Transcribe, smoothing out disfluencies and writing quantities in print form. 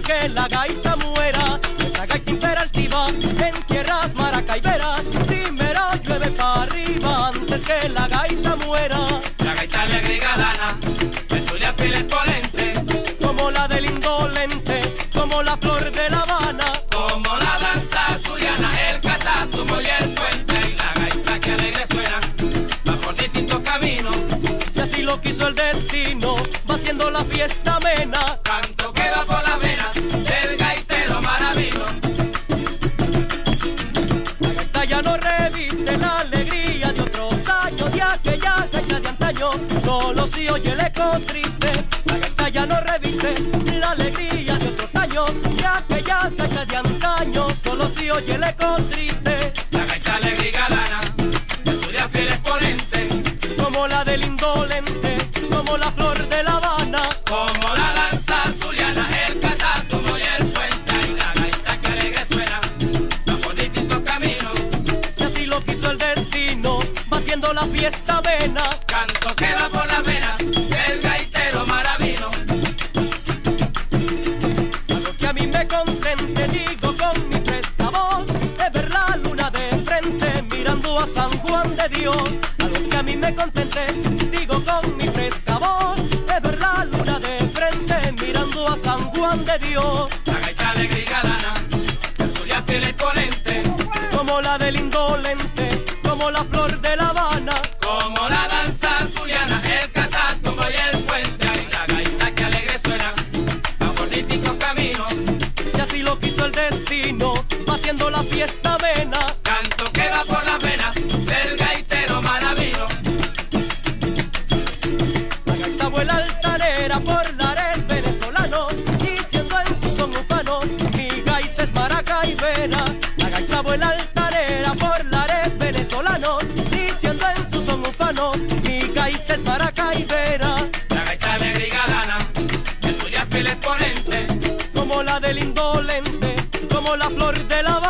que la gaita muera. Esta gaita imperativa en tierras maracaiberas, primero llueve para arriba antes que la gaita muera. La gaita alegre y galana, de suya fiel exponente, como la del indolente, como la flor de La Habana, como la danza zuliana, el catatumbo y el puente, y la gaita que alegre suena, va por distintos caminos. Si así lo quiso el destino, va haciendo la fiesta amena. Canto que va por las venas del gaitero maravino. La gaita ya no reviste la alegría de otros años, de aquella gaita de antaño, solo si oye el eco triste. La gaita ya no reviste la alegría de otros años, de aquella gaita de antaño, solo si oye el eco triste. La gaita alegre y galana, de suya fiel exponente, Como la del indolente, como la flor de La Habana, como la danza zuliana, el catatumbo y el puente, y la gaita que alegre suena, va por distintos caminos. si así lo quiso el destino, va haciendo la fiesta amena. Canto que va por las venas del gaitero maravino. Algo que a mí me contente, digo con mi fresca voz, es ver la luna de frente mirando a San Juan de Dios. Algo que a mí me contente, digo con mi fresca voz, es ver la luna de frente mirando a San Juan de Dios. La gaita alegre y galana, de suya fiel exponente, Como la del indolente, como la flor de La Habana, como la danza zuliana, el catatumbo y el puente, y la gaita que alegre suena, va por distintos caminos. si así lo quiso el destino, va haciendo la fiesta amena. Canto que va por las venas del gaitero maravino. La gaita vuela altanera por lares venezolanos, diciendo en su son ufano, mi gaita es maracaibera. La gaita vuela altanera por lares venezolanos, diciendo en su son ufano, mi gaita es maracaibera. La gaita alegre y galana, de suya fiel exponente, Como la del indolente, como la flor de La Habana,